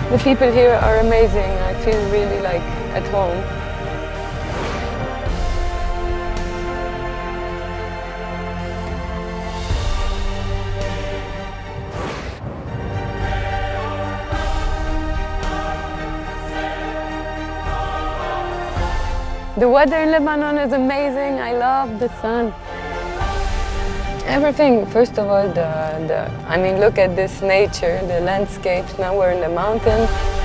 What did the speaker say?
The people here are amazing. I feel really like at home. The weather in Lebanon is amazing. I love the sun. Everything, first of all, I mean, look at this nature, the landscapes. Now we're in the mountains.